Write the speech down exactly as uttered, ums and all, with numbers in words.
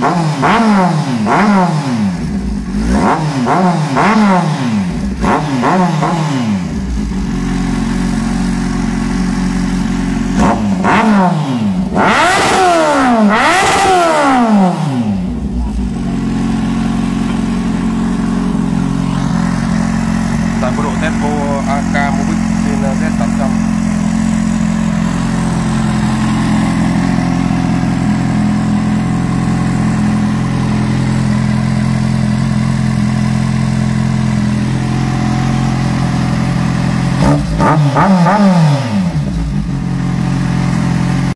Tại bộ độ Tempo a ca Mobic trên Z tám trăm. Bang bang bang.